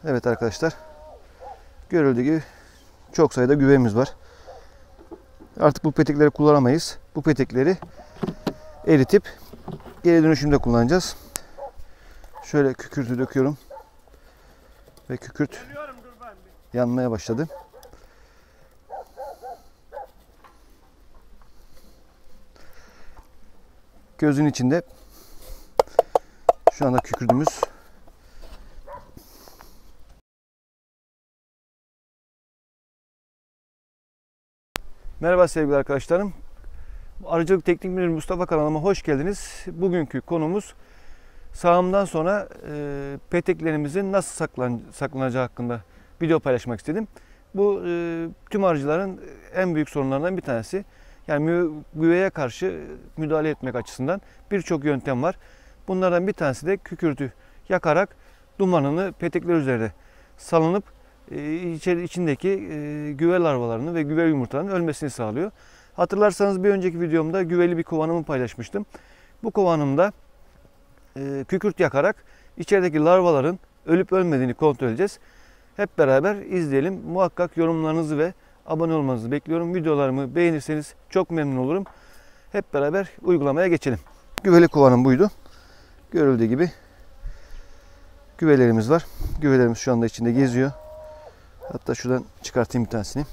Evet arkadaşlar, görüldüğü gibi çok sayıda güvemiz var. Artık bu petekleri kullanamayız. Bu petekleri eritip geri dönüşümde kullanacağız. Şöyle kükürtü döküyorum ve kükürt yanmaya başladı. Gözün içinde şu anda kükürdüğümüz. Merhaba sevgili arkadaşlarım. Arıcılık Teknik Müdürü Mustafa kanalıma hoş geldiniz. Bugünkü konumuz sağımdan sonra peteklerimizin nasıl saklanacağı hakkında video paylaşmak istedim. Bu tüm arıcıların en büyük sorunlarından bir tanesi. Yani güveye karşı müdahale etmek açısından birçok yöntem var. Bunlardan bir tanesi de kükürtü yakarak dumanını petekler üzerinde salınıp içindeki güve larvalarını ve güve yumurtalarının ölmesini sağlıyor. Hatırlarsanız bir önceki videomda güveli bir kovanımı paylaşmıştım. Bu kovanımda kükürt yakarak içerideki larvaların ölüp ölmediğini kontrol edeceğiz. Hep beraber izleyelim. Muhakkak yorumlarınızı ve abone olmanızı bekliyorum. Videolarımı beğenirseniz çok memnun olurum. Hep beraber uygulamaya geçelim. Güveli kovanım buydu. Görüldüğü gibi güvelerimiz var. Güvelerimiz şu anda içinde geziyor. Hatta şuradan çıkartayım bir tanesini.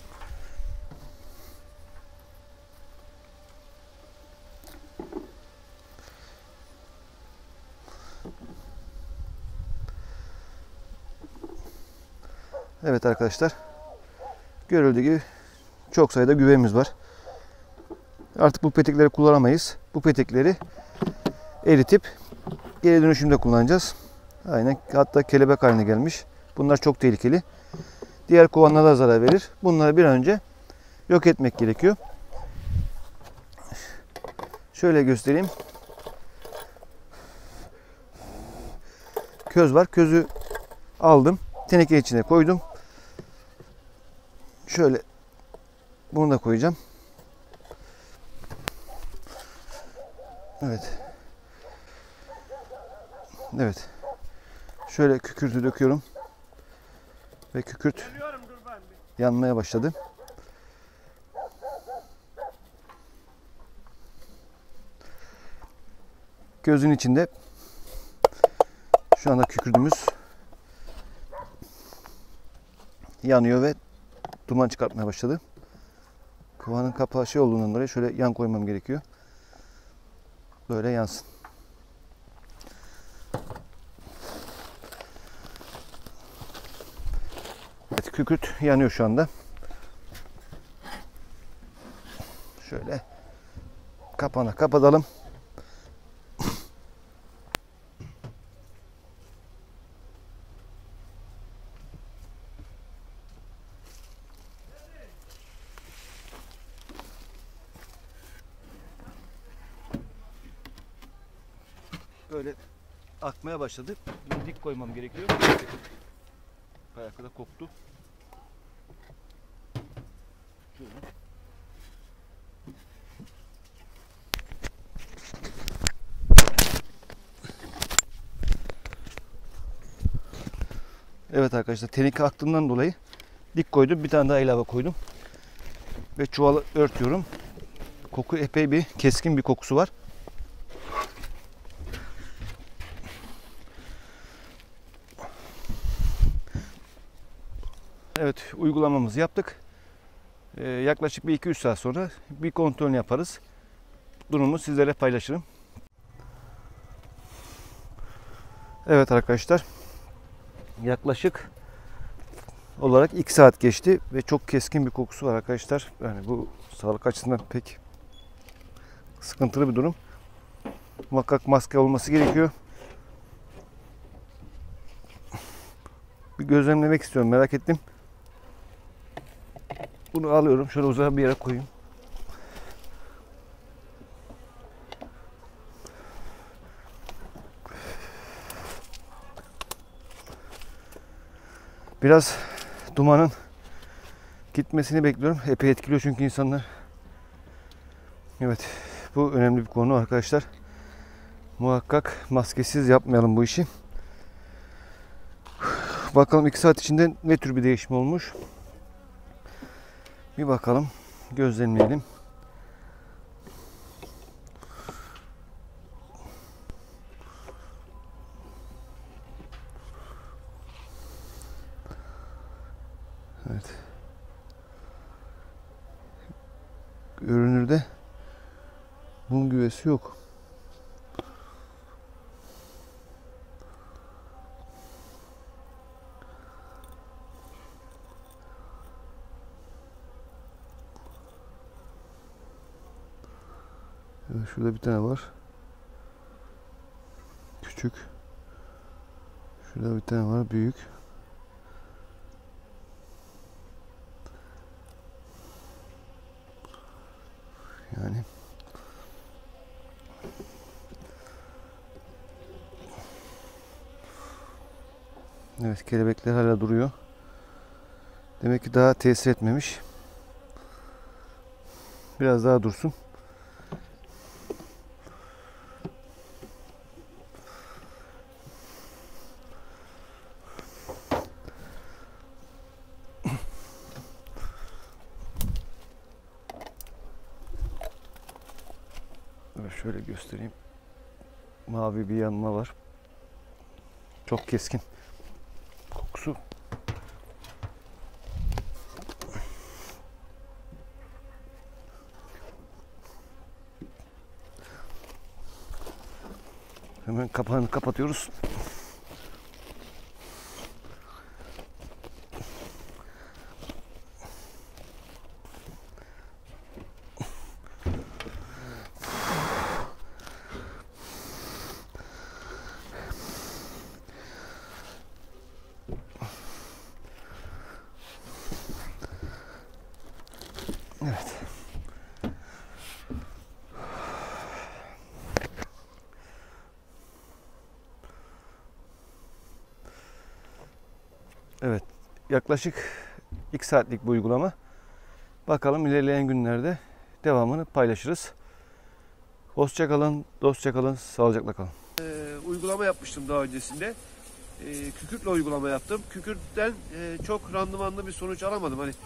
Evet arkadaşlar, görüldüğü gibi çok sayıda güvemiz var. Artık bu petekleri kullanamayız. Bu petekleri eritip geri dönüşümde kullanacağız. Aynen, hatta kelebek haline gelmiş. Bunlar çok tehlikeli. Diğer kovanlara da zarar verir. Bunları bir an önce yok etmek gerekiyor. Şöyle göstereyim. Köz var. Közü aldım. Teneke içine koydum. Şöyle bunu da koyacağım. Evet. Evet. Şöyle kükürtü döküyorum. Ve kükürt yanmaya başladı. Gözün içinde şu anda kükürdüğümüz yanıyor ve duman çıkartmaya başladı. Kovanın kapağı şey olduğundan dolayı şöyle yan koymam gerekiyor. Böyle yansın. Evet, kükürt yanıyor şu anda. Şöyle kapağını kapatalım. Böyle akmaya başladı. Bunu dik koymam gerekiyor. Bayağı kadar koktu. Şöyle. Evet arkadaşlar, teneke aktığından dolayı dik koydum. Bir tane daha ilave koydum. Ve çuvalı örtüyorum. Koku epey bir keskin bir kokusu var. Evet, uygulamamızı yaptık. Yaklaşık bir 2-3 saat sonra bir kontrol yaparız. Durumu sizlere paylaşırım. Evet arkadaşlar, yaklaşık olarak 2 saat geçti ve çok keskin bir kokusu var arkadaşlar. Yani bu sağlık açısından pek sıkıntılı bir durum. Muhakkak maske olması gerekiyor. Bir gözlemlemek istiyorum, merak ettim. Bunu alıyorum, şöyle uzağa bir yere koyayım. Biraz dumanın gitmesini bekliyorum. Epey etkiliyor çünkü insanlar. Evet, bu önemli bir konu arkadaşlar. Muhakkak maskesiz yapmayalım bu işi. Bakalım 2 saat içinde ne tür bir değişim olmuş. Bir bakalım. Gözlemleyelim. Evet. Görünürde mum güvesi yok. Evet, şurada bir tane var. Küçük. Şurada bir tane var, büyük. Yani evet, kelebekler hala duruyor. Demek ki daha tesir etmemiş. Biraz daha dursun. Evet, şöyle göstereyim. Mavi bir yanma var. Çok keskin. Kokusu. Hemen kapağını kapatıyoruz. Evet. Evet. Yaklaşık 2 saatlik bu uygulama. Bakalım ilerleyen günlerde devamını paylaşırız. Hoşça kalın, dostça kalın, sağlıcakla kalın. Uygulama yapmıştım daha öncesinde. Kükürtle uygulama yaptım. Kükürtten çok randımanlı bir sonuç alamadım. Hani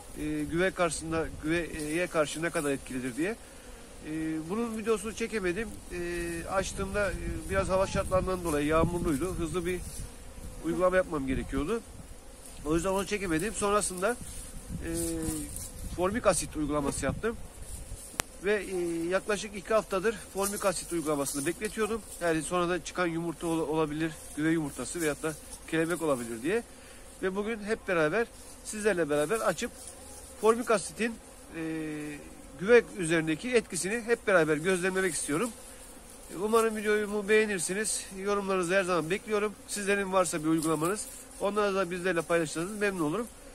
güveye karşı ne kadar etkilidir diye. Bunun videosunu çekemedim. Açtığımda biraz hava şartlarından dolayı yağmurluydu. Hızlı bir uygulama yapmam gerekiyordu. O yüzden onu çekemedim. Sonrasında formik asit uygulaması yaptım. Ve yaklaşık 2 haftadır formik asit uygulamasını bekletiyordum. Yani sonradan çıkan yumurta olabilir, güve yumurtası veyahut da kelebek olabilir diye. Ve bugün hep beraber sizlerle beraber açıp formik asitin güve üzerindeki etkisini hep beraber gözlemlemek istiyorum. Umarım videomu beğenirsiniz. Yorumlarınızı her zaman bekliyorum. Sizlerin varsa bir uygulamanız, onları da bizlerle paylaşırsanız memnun olurum.